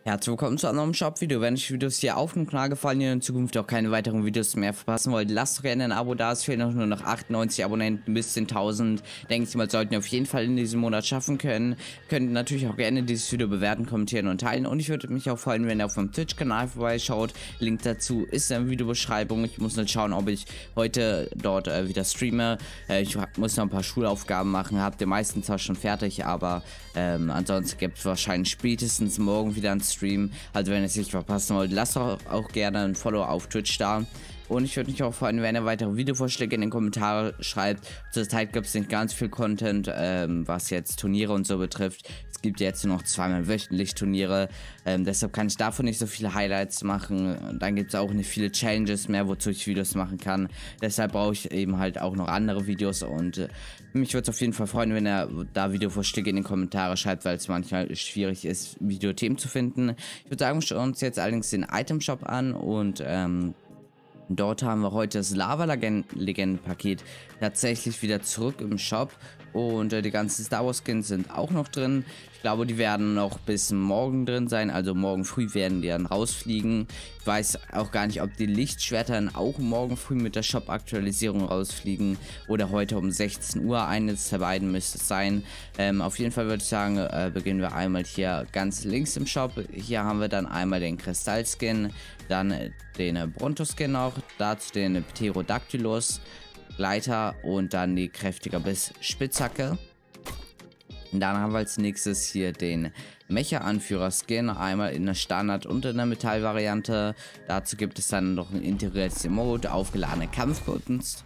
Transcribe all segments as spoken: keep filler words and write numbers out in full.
Herzlich willkommen zu einem neuen Shop-Video. Wenn euch Videos hier auf und klar gefallen, ihr in Zukunft auch keine weiteren Videos mehr verpassen wollt, lasst doch gerne ein Abo da. Es fehlen noch nur noch achtundneunzig Abonnenten bis zehntausend. Denke ich mal, sollten wir auf jeden Fall in diesem Monat schaffen können. Könnt natürlich auch gerne dieses Video bewerten, kommentieren und teilen. Und ich würde mich auch freuen, wenn ihr auf meinem Twitch-Kanal vorbeischaut. Link dazu ist in der Videobeschreibung. Ich muss nicht schauen, ob ich heute dort äh, wieder streame. Äh, ich muss noch ein paar Schulaufgaben machen. Habt ihr meistens zwar schon fertig, aber ähm, ansonsten gibt es wahrscheinlich spätestens morgen wieder ein Stream. Also wenn ihr es nicht verpassen wollt, lasst doch auch gerne ein Follow auf Twitch da. Und ich würde mich auch freuen, wenn ihr weitere Videovorschläge in den Kommentaren schreibt. Zurzeit gibt es nicht ganz viel Content, ähm, was jetzt Turniere und so betrifft. Es gibt jetzt nur noch zweimal wöchentlich Turniere. Ähm, deshalb kann ich davon nicht so viele Highlights machen. Dann gibt es auch nicht viele Challenges mehr, wozu ich Videos machen kann. Deshalb brauche ich eben halt auch noch andere Videos. Und äh, mich würde es auf jeden Fall freuen, wenn ihr da Videovorschläge in den Kommentaren schreibt, weil es manchmal schwierig ist, Videothemen zu finden. Ich würde sagen, wir schauen uns jetzt allerdings den Item Shop an und ähm, dort haben wir heute das Lava-Legenden-Paket tatsächlich wieder zurück im Shop. Und äh, die ganzen Star Wars Skins sind auch noch drin. Ich glaube, die werden noch bis morgen drin sein. Also morgen früh werden die dann rausfliegen. Ich weiß auch gar nicht, ob die Lichtschwerter dann auch morgen früh mit der Shop-Aktualisierung rausfliegen. Oder heute um sechzehn Uhr. Eines der beiden müsste es sein. Ähm, auf jeden Fall würde ich sagen, äh, beginnen wir einmal hier ganz links im Shop. Hier haben wir dann einmal den Kristall-Skin. Dann äh, den äh, Bronto-Skin noch. Dazu den Pterodactylus. Gleiter und dann die kräftiger Biss Spitzhacke. Und dann haben wir als nächstes hier den Mecha-Anführer-Skin, einmal in der Standard- und in der Metall-Variante. Dazu gibt es dann noch ein integriertes Emote, aufgeladene Kampfkunst.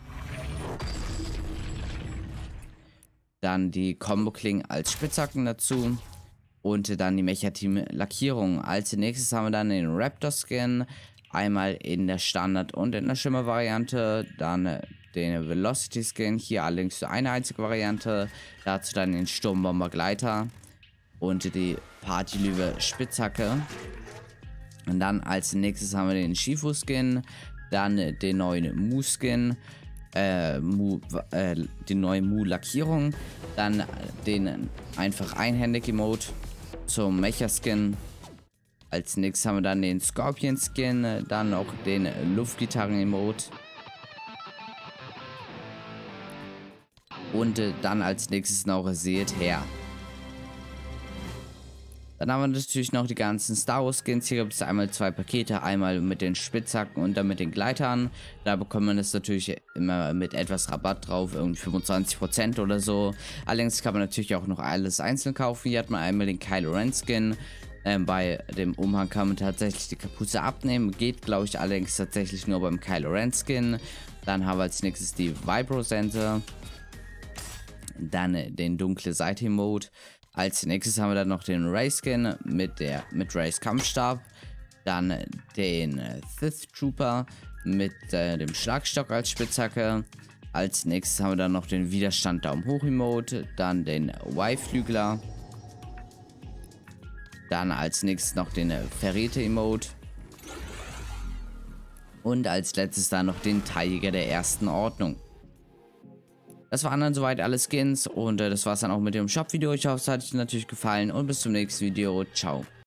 Dann die Combo-Klingen als Spitzhacken dazu. Und dann die Mecha-Team-Lackierung. Als nächstes haben wir dann den Raptor-Skin, einmal in der Standard- und in der Schimmer-Variante. Dann den Velocity Skin, hier allerdings nur eine einzige Variante. Dazu dann den Sturmbomber Gleiter und die Partylöwe Spitzhacke. Und dann als nächstes haben wir den Shifu Skin, dann den neuen Mu Skin, äh, Mu, äh, die neue Mu Lackierung, dann den einfach einhändig Emote zum Mecha Skin. Als nächstes haben wir dann den Scorpion Skin, dann auch den Luftgitarren Emote. Und äh, dann als nächstes noch Seht her. Dann haben wir natürlich noch die ganzen Star Wars Skins. Hier gibt es einmal zwei Pakete. Einmal mit den Spitzhacken und dann mit den Gleitern. Da bekommt man das natürlich immer mit etwas Rabatt drauf. Irgendwie fünfundzwanzig Prozent oder so. Allerdings kann man natürlich auch noch alles einzeln kaufen. Hier hat man einmal den Kylo Ren Skin. Ähm, bei dem Umhang kann man tatsächlich die Kapuze abnehmen. Geht, glaube ich, allerdings tatsächlich nur beim Kylo Ren Skin. Dann haben wir als nächstes die Vibro-Sensor. Dann den dunkle Seite Mode. Als nächstes haben wir dann noch den Ray Skin mit der mit Rays Kampfstab. Dann den Sith Trooper mit äh, dem Schlagstock als Spitzhacke. Als nächstes haben wir dann noch den Widerstand Daumen hoch Emote. Dann den Y-Flügler. Dann als nächstes noch den Verräter Emote. Und als letztes dann noch den Teiljäger der ersten Ordnung. Das waren dann soweit alle Skins und äh, das war es dann auch mit dem Shop-Video. Ich hoffe, es hat euch natürlich gefallen und bis zum nächsten Video. Ciao.